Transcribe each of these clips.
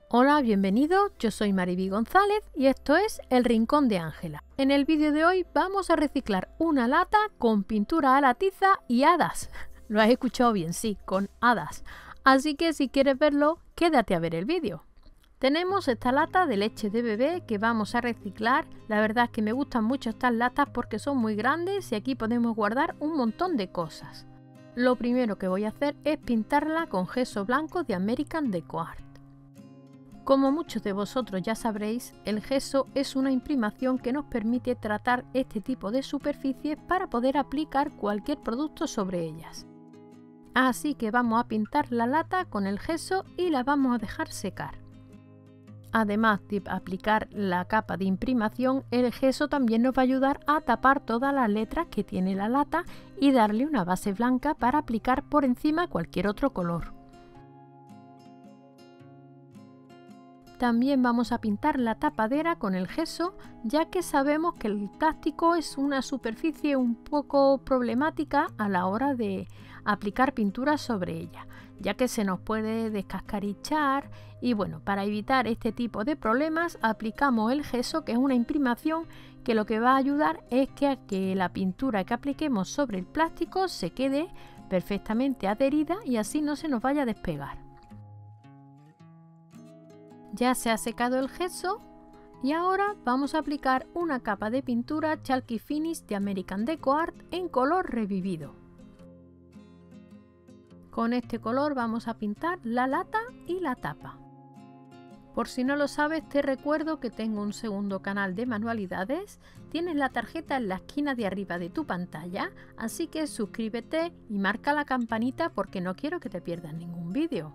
Hola, bienvenidos, yo soy Mariby González y esto es El Rincón de Ángela. En el vídeo de hoy vamos a reciclar una lata con pintura a la tiza y hadas. Lo has escuchado bien, sí, con hadas. Así que si quieres verlo, quédate a ver el vídeo. Tenemos esta lata de leche de bebé que vamos a reciclar. La verdad es que me gustan mucho estas latas porque son muy grandes y aquí podemos guardar un montón de cosas. Lo primero que voy a hacer es pintarla con gesso blanco de American Deco Art. Como muchos de vosotros ya sabréis, el gesso es una imprimación que nos permite tratar este tipo de superficies para poder aplicar cualquier producto sobre ellas. Así que vamos a pintar la lata con el gesso y la vamos a dejar secar. Además de aplicar la capa de imprimación, el gesso también nos va a ayudar a tapar todas las letras que tiene la lata y darle una base blanca para aplicar por encima cualquier otro color. También vamos a pintar la tapadera con el gesso, ya que sabemos que el plástico es una superficie un poco problemática a la hora de aplicar pintura sobre ella, ya que se nos puede descascarichar y bueno, para evitar este tipo de problemas aplicamos el gesso, que es una imprimación que lo que va a ayudar es que la pintura que apliquemos sobre el plástico se quede perfectamente adherida y así no se nos vaya a despegar. Ya se ha secado el gesso y ahora vamos a aplicar una capa de pintura Chalky Finish de American Deco Art en color revivido. Con este color vamos a pintar la lata y la tapa. Por si no lo sabes, te recuerdo que tengo un segundo canal de manualidades. Tienes la tarjeta en la esquina de arriba de tu pantalla, así que suscríbete y marca la campanita porque no quiero que te pierdas ningún vídeo.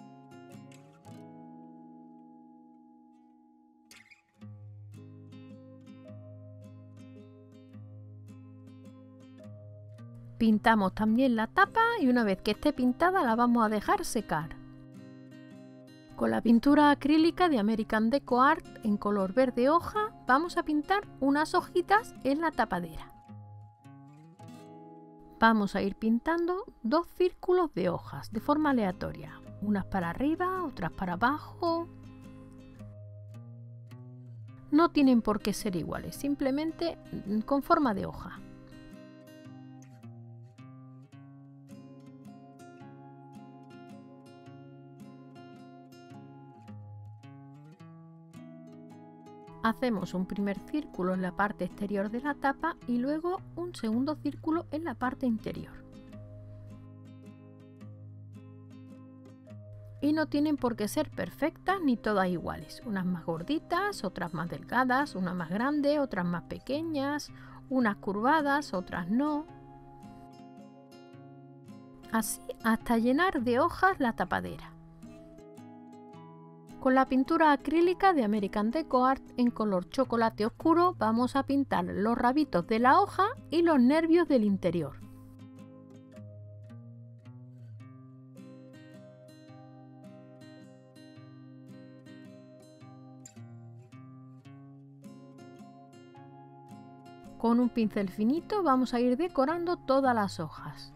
Pintamos también la tapa y una vez que esté pintada la vamos a dejar secar. Con la pintura acrílica de American Deco Art en color verde hoja vamos a pintar unas hojitas en la tapadera. Vamos a ir pintando dos círculos de hojas de forma aleatoria, unas para arriba, otras para abajo. No tienen por qué ser iguales, simplemente con forma de hoja. Hacemos un primer círculo en la parte exterior de la tapa y luego un segundo círculo en la parte interior. Y no tienen por qué ser perfectas ni todas iguales, unas más gorditas, otras más delgadas, unas más grandes, otras más pequeñas, unas curvadas, otras no. Así hasta llenar de hojas la tapadera. Con la pintura acrílica de American Deco Art en color chocolate oscuro vamos a pintar los rabitos de la hoja y los nervios del interior. Con un pincel finito vamos a ir decorando todas las hojas.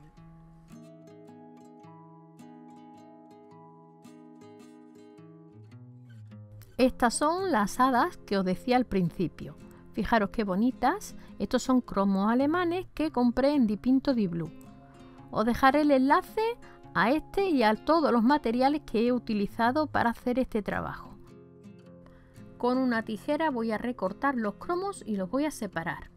Estas son las hadas que os decía al principio. Fijaros qué bonitas. Estos son cromos alemanes que compré en Dipinto Di Blu. Os dejaré el enlace a este y a todos los materiales que he utilizado para hacer este trabajo. Con una tijera voy a recortar los cromos y los voy a separar.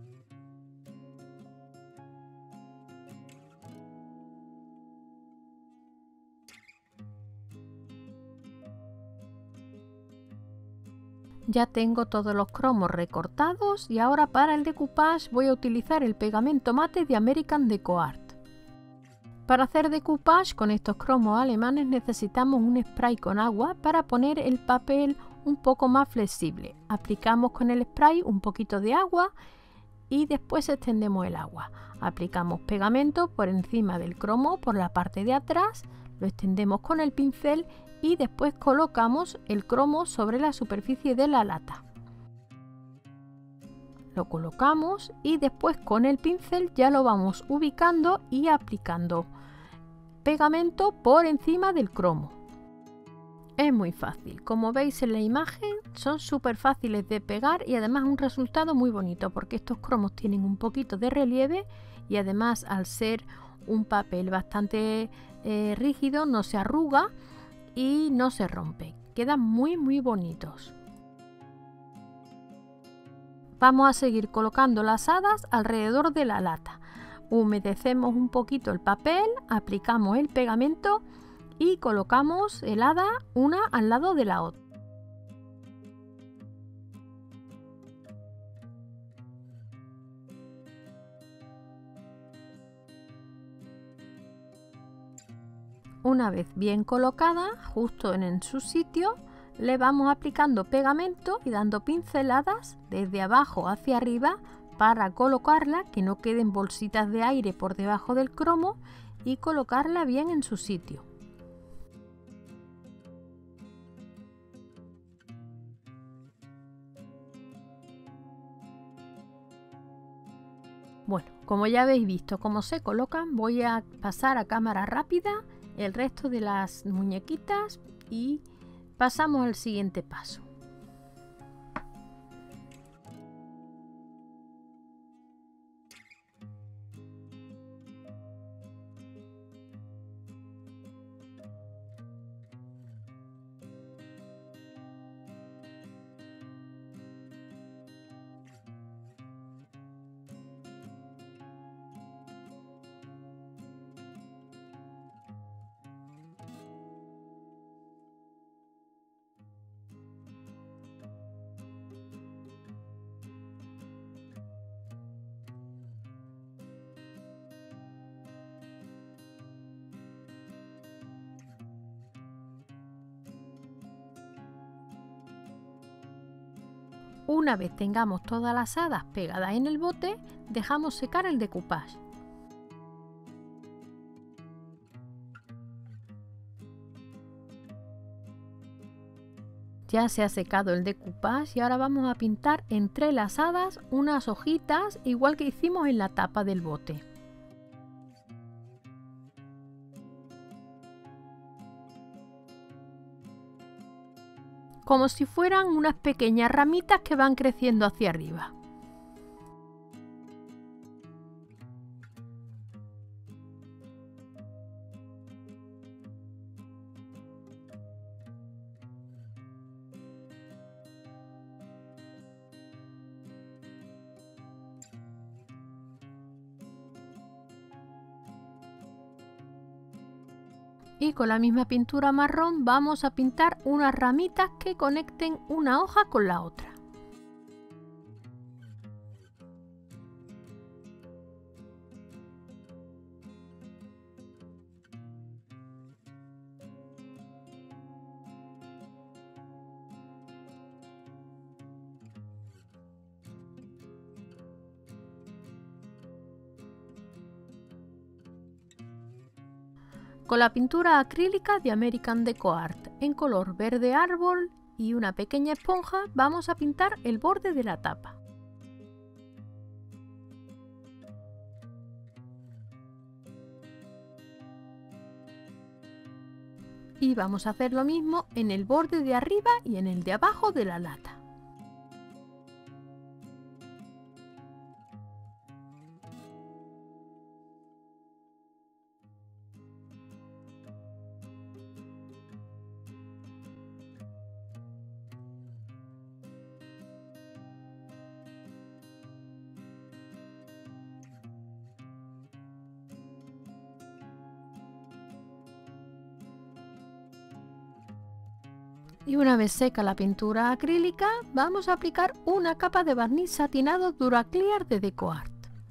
Ya tengo todos los cromos recortados y ahora para el decoupage voy a utilizar el pegamento mate de American Deco Art. Para hacer decoupage con estos cromos alemanes necesitamos un spray con agua para poner el papel un poco más flexible. Aplicamos con el spray un poquito de agua y después extendemos el agua. Aplicamos pegamento por encima del cromo por la parte de atrás, lo extendemos con el pincel y después colocamos el cromo sobre la superficie de la lata. Lo colocamos y después con el pincel ya lo vamos ubicando y aplicando pegamento por encima del cromo. Es muy fácil, como veis en la imagen son súper fáciles de pegar y además un resultado muy bonito porque estos cromos tienen un poquito de relieve y además al ser un papel bastante rígido no se arruga y no se rompe, quedan muy bonitos. Vamos a seguir colocando las hadas alrededor de la lata, humedecemos un poquito el papel, aplicamos el pegamento y colocamos el hada una al lado de la otra. Una vez bien colocada, justo en su sitio, le vamos aplicando pegamento y dando pinceladas desde abajo hacia arriba para colocarla, que no queden bolsitas de aire por debajo del cromo y colocarla bien en su sitio. Bueno, como ya habéis visto cómo se colocan, voy a pasar a cámara rápida el resto de las muñequitas y pasamos al siguiente paso. Una vez tengamos todas las hadas pegadas en el bote, dejamos secar el decoupage. Ya se ha secado el decoupage y ahora vamos a pintar entre las hadas unas hojitas igual que hicimos en la tapa del bote. Como si fueran unas pequeñas ramitas que van creciendo hacia arriba. Y con la misma pintura marrón vamos a pintar unas ramitas que conecten una hoja con la otra. Con la pintura acrílica de American Deco Art en color verde árbol y una pequeña esponja vamos a pintar el borde de la tapa. Y vamos a hacer lo mismo en el borde de arriba y en el de abajo de la lata. Y una vez seca la pintura acrílica, vamos a aplicar una capa de barniz satinado Duraclear de Deco Art.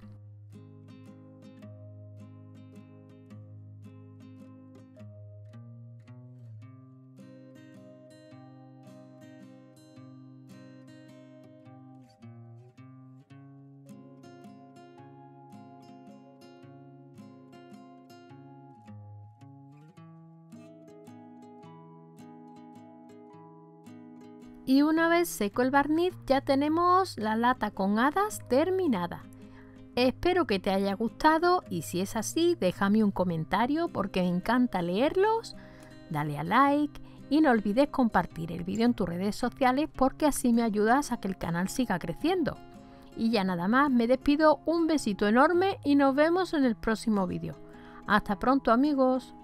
Y una vez seco el barniz ya tenemos la lata con hadas terminada. Espero que te haya gustado y si es así déjame un comentario porque me encanta leerlos, dale a like Y no olvides compartir el vídeo en tus redes sociales porque así me ayudas a que el canal siga creciendo. Y ya nada más, me despido, un besito enorme y nos vemos en el próximo vídeo. Hasta pronto amigos.